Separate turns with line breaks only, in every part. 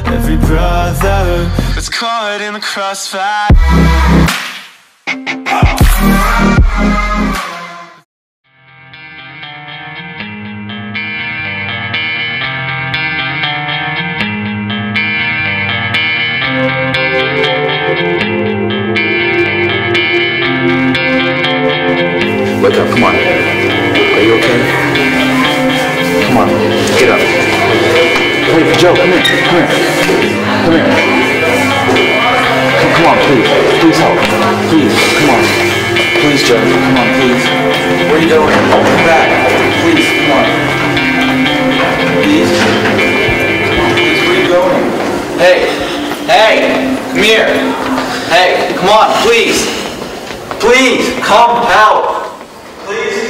every brother was caught in the crossfire.
Wake up, come on. Are you okay? Come on, get up. Wait, Joe, come here, come here. Come here. Come on, please. Please help. Please, come on. Please, Joe, come on, please. Where are you going? Come back. Please, come on. Please. Come on, please, where are you going? Hey, hey, come here. Hey, come on, please. Please, come out. Please.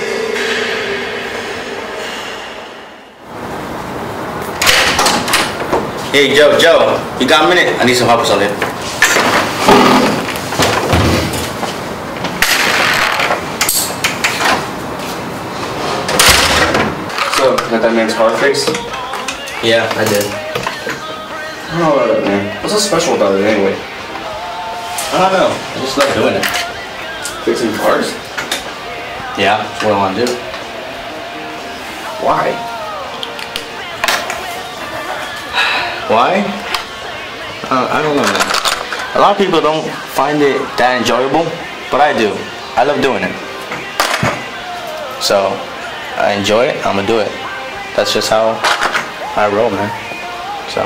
Hey, Joe, you got a minute? I need some help with something. So, got that man's car fixed? Yeah, I did. I don't know about it, man. What's so special about it anyway? I don't know. I just love doing it. Fixing cars? Yeah, that's what I want to do. Why? Why? I don't know, man. A lot of people don't find it that enjoyable, but I do. I love doing it. So, I enjoy it, I'm gonna do it. That's just how I roll, man. So.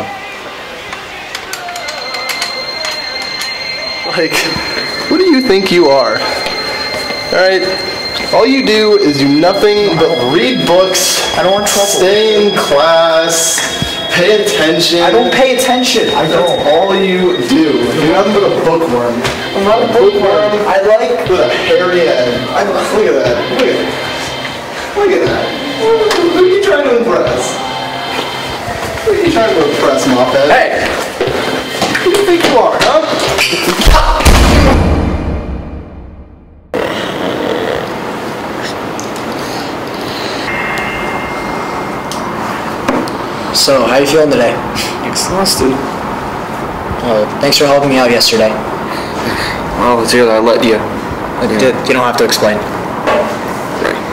Like, who do you think you are? Alright? All you do is do nothing but read books,
I don't want trouble.
Stay in class, pay attention.
I don't pay attention. I don't.
That's all you do. You're nothing but a bookworm.
I'm not a bookworm. I like...
With a hairy head. Look at that. Look at that. Look at that. Who are you trying to impress? Who are you trying to impress, Mophead?
Hey!
Who do you think you are, huh?
So, how you feeling today?
Exhausted.
Well, thanks for helping me out yesterday.
Well, it's here that I let you.
You don't have to explain.
Right.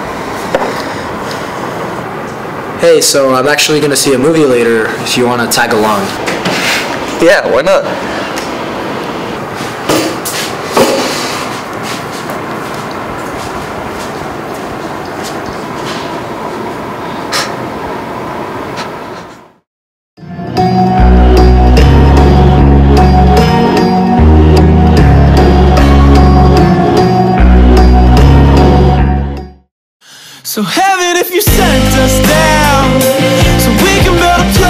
Hey, so I'm actually going to see a movie later if you want to tag along.
Yeah, why not?
So heaven, if you sent us down, so we can build a place